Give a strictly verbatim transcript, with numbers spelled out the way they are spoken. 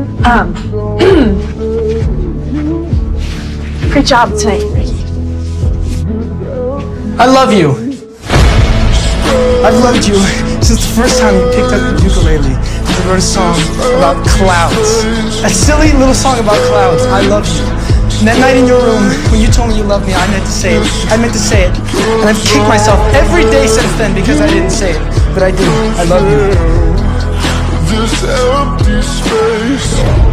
Um, great job tonight, Ricky. I love you. I've loved you since the first time you picked up the ukulele and wrote a song about clouds. That silly little song about clouds. I love you. And that night in your room, when you told me you loved me, I meant to say it. I meant to say it. And I've kicked myself every day since then because I didn't say it. But I do. I love you. This empty space.